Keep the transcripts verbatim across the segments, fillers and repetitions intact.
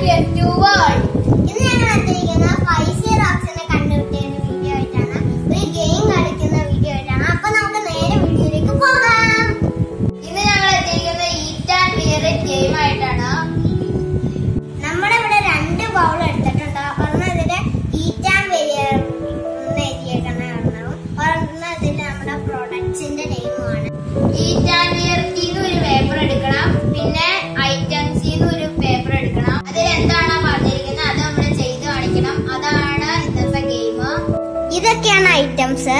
to world. ഇന്ന് ഞങ്ങൾ എത്തിയിരിക്കുന്ന five C റോക്സിനെ കണ്ടുപിടിക്കുന്ന വീഡിയോ ആയിട്ടാണ്, ഒരു ഗെയിം കളിക്കുന്ന വീഡിയോ ആയിട്ടാണ്. അപ്പൊ നമുക്ക് നേരെ വീഡിയോയിലേക്ക് പോകാം. ഇന്ന് ഞങ്ങൾ എത്തിയിരിക്കുന്ന ഈറ്റ് ആൻഡ് വിയർ ഗെയിം ആയിട്ടാണ്. നമ്മുടെ ഇവിടെ രണ്ട് ബൗൾ എടുത്തിട്ടുണ്ട്. ഒരെണ്ണം ഇതില് ഈറ്റ് ആൻഡ് വിയർ എന്ന് എഴുതിയേക്കുന്ന ഒരെണ്ണവും, ഒരെണ്ണം ഇതില് നമ്മുടെ പ്രൊഡക്ട്സിന്റെ നെയിമുമാണ്. ഈറ്റ് ആൻഡ് വിയർന്ന് ഒരു പേപ്പർ എടുക്കണം, പിന്നെ ഐറ്റംസിന്ന് ഒരു പേപ്പർ എടുക്കണം. അതിൽ എന്താണോ പറഞ്ഞിരിക്കുന്നത് അത് നമ്മൾ ചെയ്ത് കാണിക്കണം. അതാണ് ഇന്നത്തെ ഗെയിം. ഇതൊക്കെയാണ് ഐറ്റംസ്.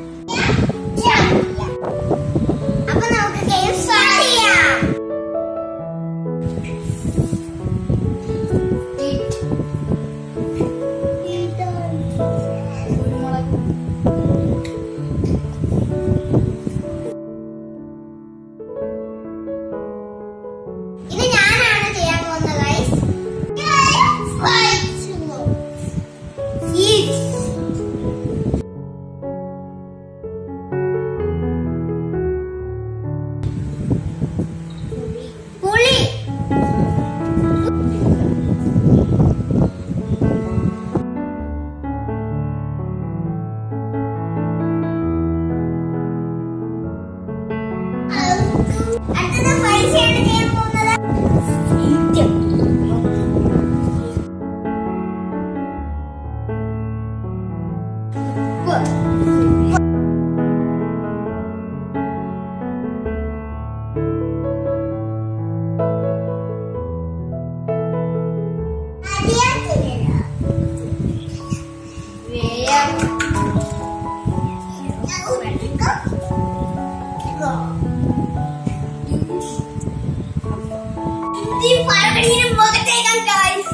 അപ്പൊ നമുക്ക് ഗെയിം സ്റ്റാർട്ട് ചെയ്യാം. ഇത് ഞാനാണ് ചെയ്യാൻ പോകുന്നത് ഗൈസ്. പുളി, അടുത്തത് പൈസയാണ് ചെയ്യാൻ പോകുന്നത്. മുഖത്തേക്കാൻ ഗൈസ്.